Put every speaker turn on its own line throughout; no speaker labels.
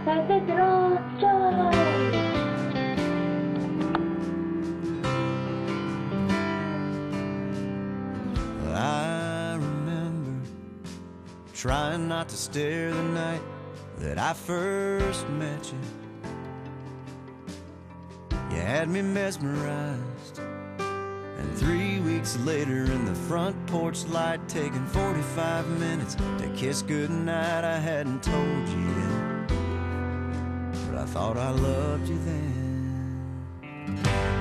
날개 들었죠.
I remember trying not to stare the night that I first met you. You had me mesmerized, and 3 weeks later in the front porch light, taking 45 minutes to kiss goodnight, I hadn't told you yet, but I thought I loved you then.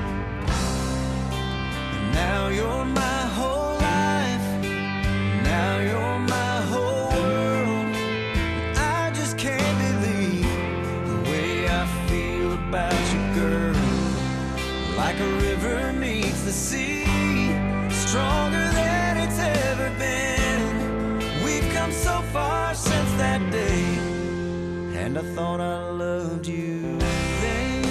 And now you're my whole life, now you're my whole world. I just can't believe the way I feel about you, girl. Like a river meets the sea, stronger than it's ever been. We've come so far since that day, and I thought I loved you then.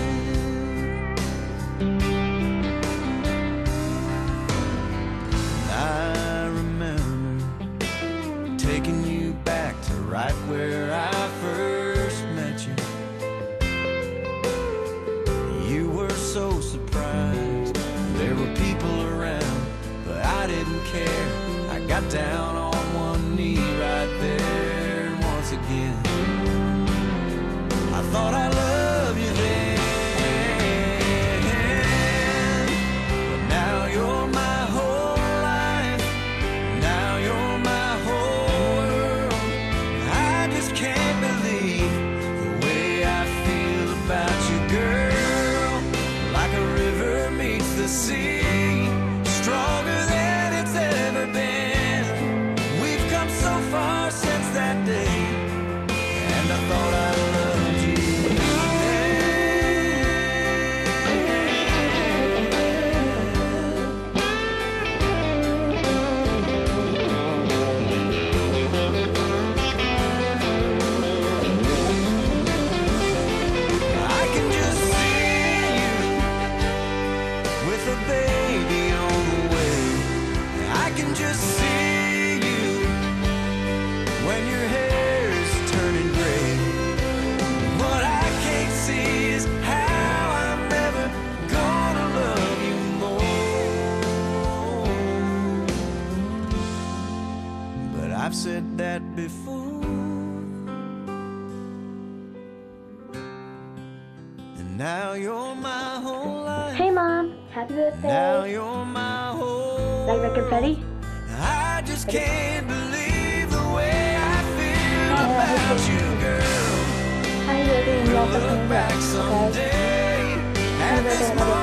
I remember taking you back to right where I first met you. You were so surprised, there were people around, but I didn't care. I got down on one knee right there once again. I thought I loved you then, but now you're my whole life, now you're my whole world. I just can't believe the way I feel about you, girl. Like a river meets the sea, stronger than it's ever been. We've come so far since that day, and I thought I loved you I can just see you with a baby on the way. I can just see you when your hair's turning gray. What I can't see is how I'm never gonna love you more. But I've said that before, and now you're my whole life.
Hey mom, happy
Now
birthday.
you're my whole
Like a confetti?
I just can't believe the way I feel about you, girl.
Happy birthday in
We'll
love
look back
with
someday at this moment